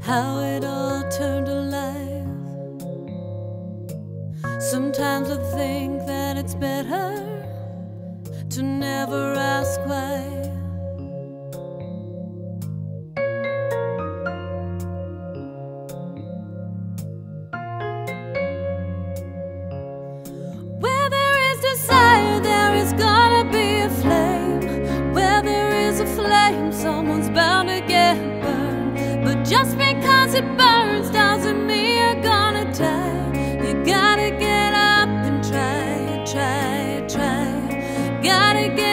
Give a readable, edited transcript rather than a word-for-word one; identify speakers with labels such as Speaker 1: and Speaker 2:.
Speaker 1: how it all turned to life. Sometimes I think that it's better to never ask why. Where there is desire, there is gonna be a flame. Where there is a flame, someone's bound to get burned. But just because it burns doesn't mean you're gonna die. You gotta get up and try, try, try. Gotta get